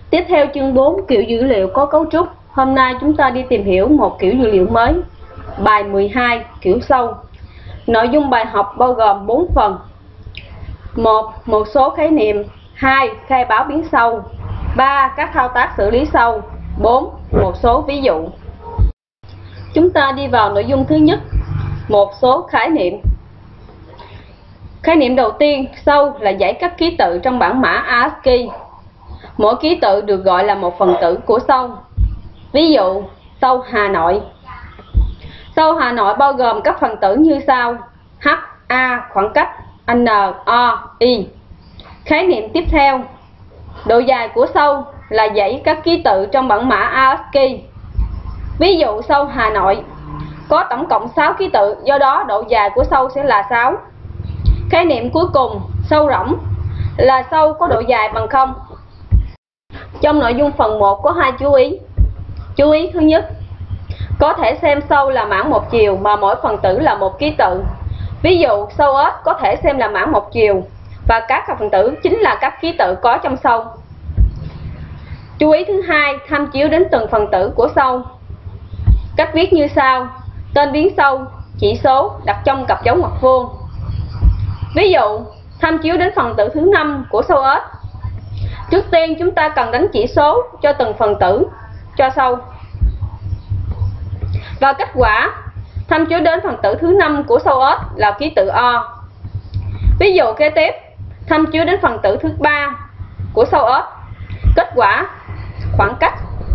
Tiếp theo chương 4 kiểu dữ liệu có cấu trúc. Hôm nay chúng ta đi tìm hiểu một kiểu dữ liệu mới. Bài 12 kiểu sâu. Nội dung bài học bao gồm 4 phần. 1. Một số khái niệm. 2. Khai báo biến sâu. 3. Các thao tác xử lý sâu. 4. Một số ví dụ. Chúng ta đi vào nội dung thứ nhất. Một số khái niệm. Khái niệm đầu tiên, sâu là dãy các ký tự trong bảng mã ASCII. Mỗi ký tự được gọi là một phần tử của sâu. Ví dụ, sâu Hà Nội. Sâu Hà Nội bao gồm các phần tử như sau: H, A, khoảng cách, N, O, I. Khái niệm tiếp theo, độ dài của sâu là dãy các ký tự trong bảng mã ASCII. Ví dụ, sâu Hà Nội có tổng cộng 6 ký tự, do đó độ dài của sâu sẽ là 6. Khái niệm cuối cùng, sâu rỗng là sâu có độ dài bằng 0. Trong nội dung phần 1 có 2 chú ý. Chú ý thứ nhất, có thể xem sâu là mảng một chiều mà mỗi phần tử là một ký tự. Ví dụ, sâu S có thể xem là mảng một chiều và các phần tử chính là các ký tự có trong sâu. Chú ý thứ hai, tham chiếu đến từng phần tử của sâu. Cách viết như sau: tên biến sâu, chỉ số đặt trong cặp dấu ngoặc vuông. Ví dụ, tham chiếu đến phần tử thứ 5 của sâu S. Trước tiên chúng ta cần đánh chỉ số cho từng phần tử cho sâu. Và kết quả, tham chiếu đến phần tử thứ 5 của sâu S là ký tự O. Ví dụ kế tiếp, tham chiếu đến phần tử thứ 3 của sâu S. Kết quả, khoảng cách.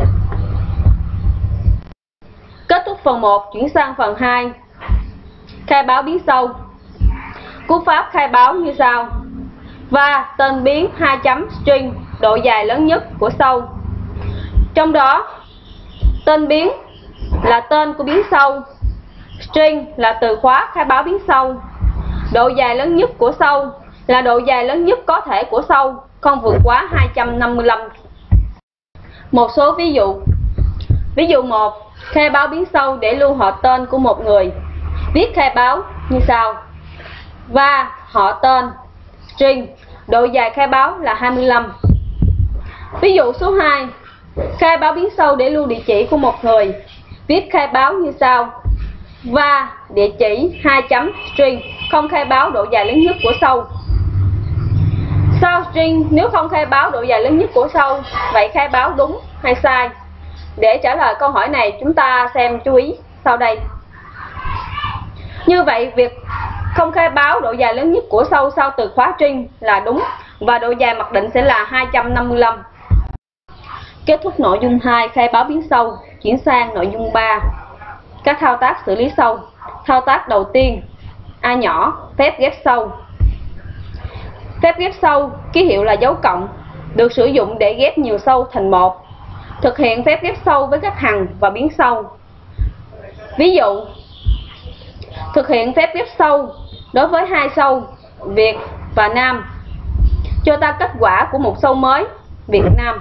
Kết thúc phần 1, chuyển sang phần 2. Khai báo biến sâu. Cú pháp khai báo như sau: và tên biến 2 chấm string, độ dài lớn nhất của sâu. Trong đó, tên biến là tên của biến sâu, string là từ khóa khai báo biến sâu, độ dài lớn nhất của sâu là độ dài lớn nhất có thể của sâu, không vượt quá 255. Một số ví dụ. Ví dụ 1, khai báo biến sâu để lưu họ tên của một người. Viết khai báo như sau: và họ tên string, độ dài khai báo là 25. Ví dụ số 2, khai báo biến sâu để lưu địa chỉ của một người. Viết khai báo như sau: và địa chỉ 2 chấm string, không khai báo độ dài lớn nhất của sâu. Sau string nếu không khai báo độ dài lớn nhất của sâu, vậy khai báo đúng hay sai? Để trả lời câu hỏi này, chúng ta xem chú ý sau đây. Như vậy, việc không khai báo độ dài lớn nhất của sâu sau từ khóa string là đúng và độ dài mặc định sẽ là 255. Kết thúc nội dung 2 khai báo biến sâu, chuyển sang nội dung 3. Các thao tác xử lý sâu. Thao tác đầu tiên, A nhỏ, phép ghép sâu. Phép ghép sâu, ký hiệu là dấu cộng, được sử dụng để ghép nhiều sâu thành một. Thực hiện phép ghép sâu với các hằng và biến sâu. Ví dụ, thực hiện phép ghép sâu đối với 2 sâu Việt và Nam. Cho ta kết quả của một sâu mới Việt Nam.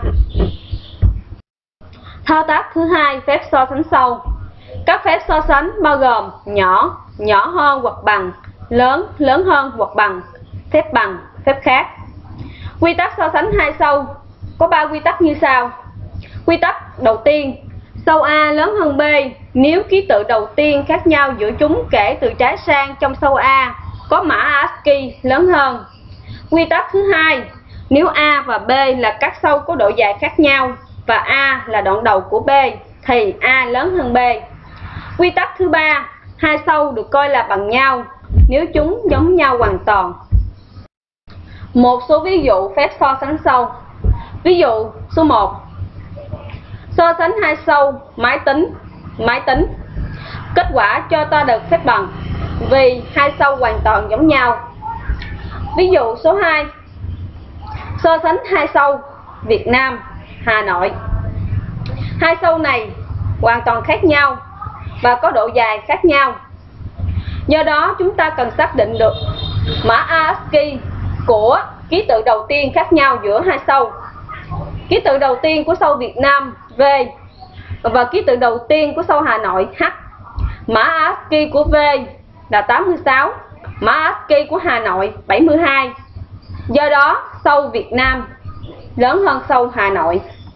Thao tác thứ hai, phép so sánh sâu. Các phép so sánh bao gồm nhỏ, nhỏ hơn hoặc bằng, lớn, lớn hơn hoặc bằng, phép bằng, phép khác. Quy tắc so sánh 2 sâu có 3 quy tắc như sau. Quy tắc đầu tiên, sâu A lớn hơn B nếu ký tự đầu tiên khác nhau giữa chúng kể từ trái sang trong sâu A có mã ASCII lớn hơn. Quy tắc thứ hai, nếu A và B là các sâu có độ dài khác nhau và A là đoạn đầu của B thì A lớn hơn B. Quy tắc thứ ba, 2 sâu được coi là bằng nhau nếu chúng giống nhau hoàn toàn. Một số ví dụ phép so sánh sâu. Ví dụ số 1, so sánh 2 sâu máy tính. Kết quả cho ta được phép bằng vì 2 sâu hoàn toàn giống nhau. Ví dụ số 2, so sánh 2 sâu Việt Nam, Hà Nội. 2 sâu này hoàn toàn khác nhau và có độ dài khác nhau. Do đó chúng ta cần xác định được mã ASCII của ký tự đầu tiên khác nhau giữa 2 sâu. Ký tự đầu tiên của sâu Việt Nam V và ký tự đầu tiên của sâu Hà Nội H. Mã ASCII của V là 86, mã ASCII của Hà Nội 72. Do đó sâu Việt Nam lớn hơn sâu Hà Nội.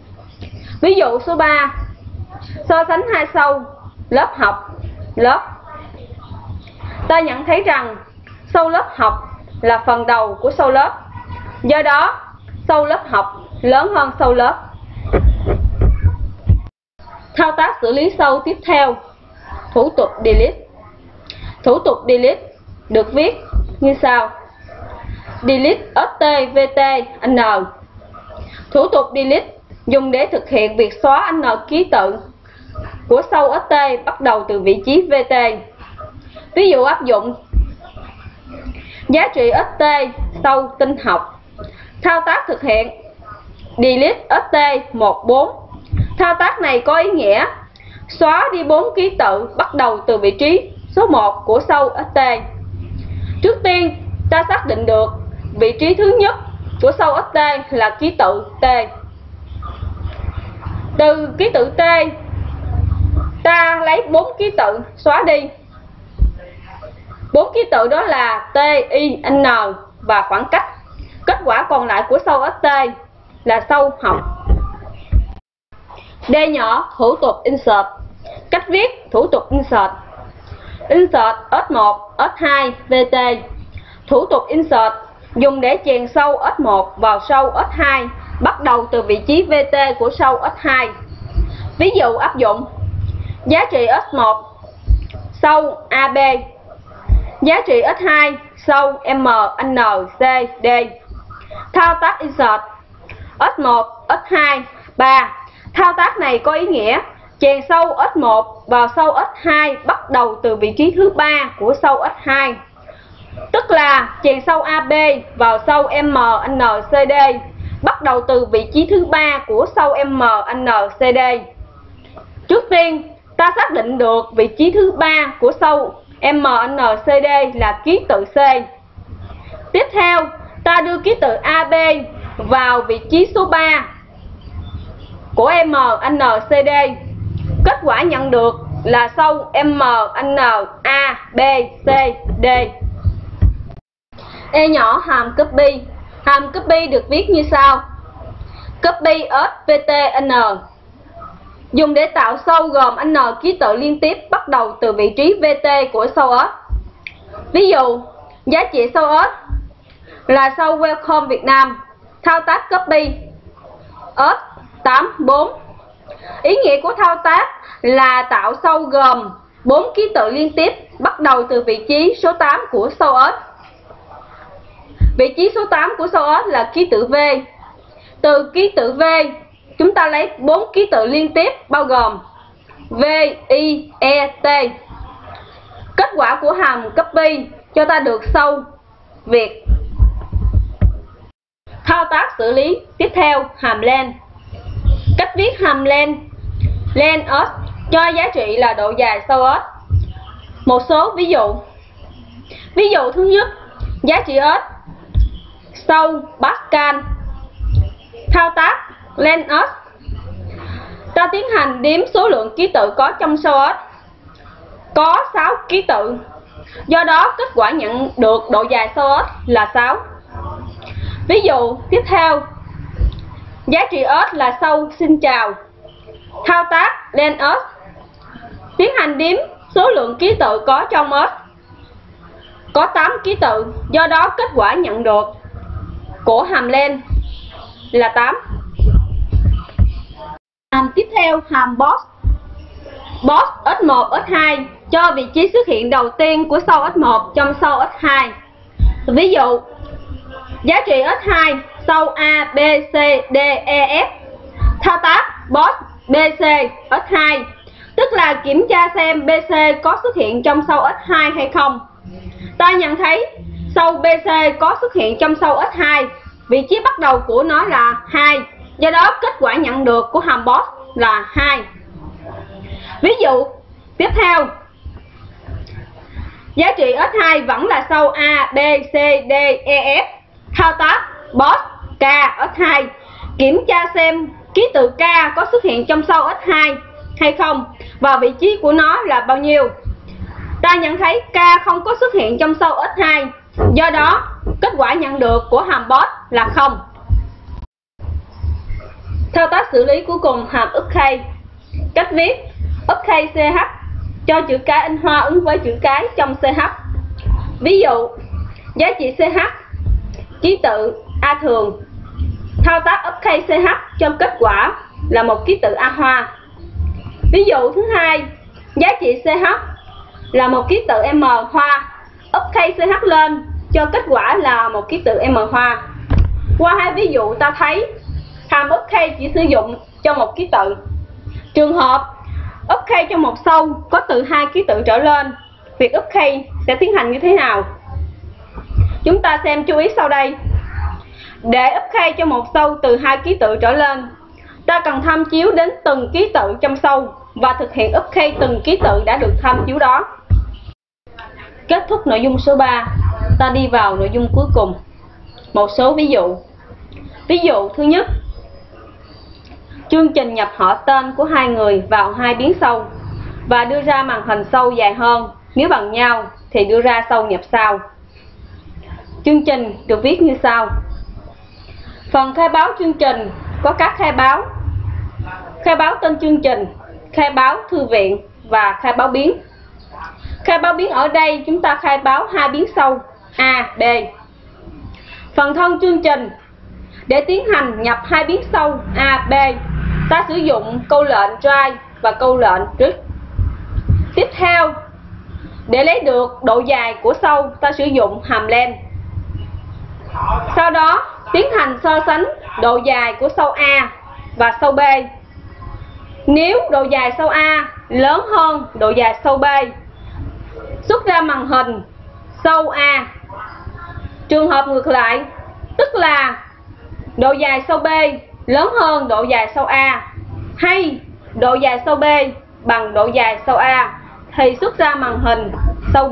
Ví dụ số 3, so sánh hai sâu lớp học, lớp. Ta nhận thấy rằng sâu lớp học là phần đầu của sâu lớp. Do đó, sâu lớp học lớn hơn sâu lớp. Thao tác xử lý sâu tiếp theo, thủ tục delete. Thủ tục delete được viết như sau: delete STVTN. Thủ tục delete dùng để thực hiện việc xóa n ký tự của sâu ST bắt đầu từ vị trí VT. Ví dụ áp dụng: giá trị ST sâu tinh học. Thao tác thực hiện delete ST14. Thao tác này có ý nghĩa xóa đi 4 ký tự bắt đầu từ vị trí số 1 của sâu ST. Trước tiên, ta xác định được vị trí thứ nhất của sâu ST là ký tự T. Từ ký tự T, ta lấy 4 ký tự xóa đi. 4 ký tự đó là T, I, N và khoảng cách. Kết quả còn lại của sâu ST là sâu học. D nhỏ, thủ tục insert. Cách viết thủ tục insert: insert S1, S2, VT. Thủ tục insert dùng để chèn sâu S1 vào sâu S2 bắt đầu từ vị trí VT của sâu S2. Ví dụ áp dụng: giá trị S1 sâu AB, giá trị S2 sâu MNCD. Thao tác insert S1, S2, 3. Thao tác này có ý nghĩa chèn sâu S1 vào sâu S2 bắt đầu từ vị trí thứ 3 của sâu S2, tức là chèn sâu AB vào sâu MNCD bắt đầu từ vị trí thứ 3 của sâu MNCD. Trước tiên, ta xác định được vị trí thứ 3 của sâu MNCD là ký tự C. Tiếp theo, ta đưa ký tự AB vào vị trí số 3 của MNCD. Kết quả nhận được là sâu MNABCD. E nhỏ, hàm copy. Hàm copy được viết như sau: copy SVTN dùng để tạo sâu gồm n ký tự liên tiếp bắt đầu từ vị trí VT của sâu S. Ví dụ, giá trị sâu S là sâu Welcome Việt Nam. Thao tác copy S84. Ý nghĩa của thao tác là tạo sâu gồm 4 ký tự liên tiếp bắt đầu từ vị trí số 8 của sâu S. Vị trí số 8 của sâu S là ký tự V. Từ ký tự V, chúng ta lấy 4 ký tự liên tiếp bao gồm V, I, E, T. Kết quả của hàm copy cho ta được sâu Việt. Thao tác xử lý tiếp theo, hàm len. Cách viết hàm len: len S cho giá trị là độ dài sâu S. Một số ví dụ. Ví dụ thứ nhất, giá trị S sâu Pascal. Thao tác len S, ta tiến hành đếm số lượng ký tự có trong sâu S. Có 6 ký tự. Do đó, kết quả nhận được độ dài sâu S là 6. Ví dụ tiếp theo, giá trị S là sâu xin chào. Thao tác len S, tiến hành đếm số lượng ký tự có trong S. Có 8 ký tự. Do đó, kết quả nhận được của hàm len là 8. Hàm tiếp theo, hàm box. Box S1, S2 cho vị trí xuất hiện đầu tiên của sâu S1 trong sâu S2. Ví dụ, giá trị S2 sâu A, B, C, D, E, F. Thao tác box BC S2, tức là kiểm tra xem BC có xuất hiện trong sâu S2 hay không. Ta nhận thấy sâu BC có xuất hiện trong sâu S2, vị trí bắt đầu của nó là 2. Do đó, kết quả nhận được của hàm box là 2. Ví dụ tiếp theo, giá trị S2 vẫn là sâu A, B, C, D, E, F. Thao tác box K S2, kiểm tra xem ký tự K có xuất hiện trong sâu S2 hay không và vị trí của nó là bao nhiêu. Ta nhận thấy K không có xuất hiện trong sâu S2. Do đó, kết quả nhận được của hàm box là 0. Thao tác xử lý cuối cùng hàm upcase. Cách viết: upcase ch cho chữ cái in hoa ứng với chữ cái trong ch. Ví dụ, giá trị ch ký tự A thường. Thao tác upcase ch cho kết quả là một ký tự A hoa. Ví dụ thứ hai, giá trị ch là một ký tự M hoa. Upcase ch lên cho kết quả là một ký tự M hoa. Qua hai ví dụ ta thấy hàm upcase chỉ sử dụng cho một ký tự. Trường hợp upcase cho một sâu có từ 2 ký tự trở lên, việc upcase sẽ tiến hành như thế nào? Chúng ta xem chú ý sau đây. Để upcase cho một sâu từ 2 ký tự trở lên, ta cần tham chiếu đến từng ký tự trong sâu và thực hiện upcase từng ký tự đã được tham chiếu đó. Kết thúc nội dung số 3, ta đi vào nội dung cuối cùng. Một số ví dụ. Ví dụ thứ nhất, chương trình nhập họ tên của hai người vào hai biến sâu và đưa ra màn hình sâu dài hơn. Nếu bằng nhau thì đưa ra sâu nhập sau. Chương trình được viết như sau. Phần khai báo chương trình có các khai báo: khai báo tên chương trình, khai báo thư viện và khai báo biến. Khai báo biến ở đây chúng ta khai báo hai biến sâu A, B. Phần thân chương trình. Để tiến hành nhập hai biến sâu A, B, ta sử dụng câu lệnh try và câu lệnh read. Tiếp theo, để lấy được độ dài của sâu, ta sử dụng hàm len. Sau đó, tiến hành so sánh độ dài của sâu A và sâu B. Nếu độ dài sâu A lớn hơn độ dài sâu B, xuất ra màn hình sâu A. Trường hợp ngược lại, tức là độ dài sâu B lớn hơn độ dài sâu A hay độ dài sâu B bằng độ dài sâu A thì xuất ra màn hình sâu B.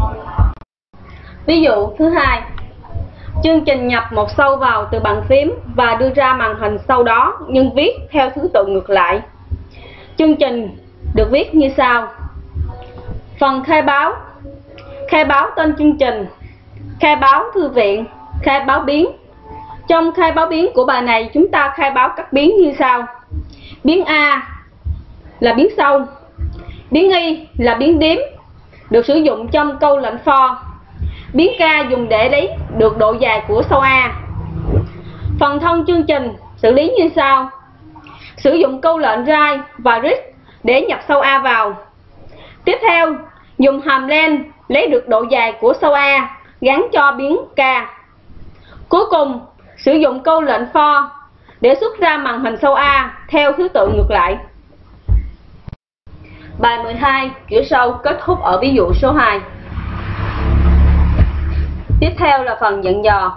Ví dụ thứ hai, chương trình nhập một sâu vào từ bàn phím và đưa ra màn hình sâu đó nhưng viết theo thứ tự ngược lại. Chương trình được viết như sau. Phần khai báo. Khai báo tên chương trình, khai báo thư viện, khai báo biến. Trong khai báo biến của bài này chúng ta khai báo các biến như sau. Biến A là biến sâu. Biến Y là biến điếm, được sử dụng trong câu lệnh for. Biến K dùng để lấy được độ dài của sâu A. Phần thân chương trình xử lý như sau. Sử dụng câu lệnh write và read để nhập sâu A vào. Tiếp theo, dùng hàm len lấy được độ dài của sâu A gắn cho biến K. Cuối cùng, sử dụng câu lệnh for để xuất ra màn hình sâu A theo thứ tự ngược lại. Bài 12, kiểu sâu kết thúc ở ví dụ số 2. Tiếp theo là phần dặn dò.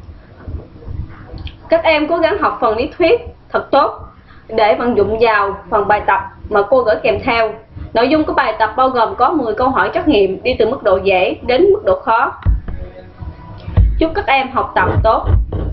Các em cố gắng học phần lý thuyết thật tốt để vận dụng vào phần bài tập mà cô gửi kèm theo. Nội dung của bài tập bao gồm có 10 câu hỏi trắc nghiệm đi từ mức độ dễ đến mức độ khó. Chúc các em học tập tốt.